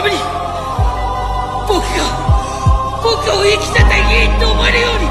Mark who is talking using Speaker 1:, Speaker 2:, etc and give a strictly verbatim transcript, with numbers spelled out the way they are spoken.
Speaker 1: ために僕が僕を生きてていいと思えるように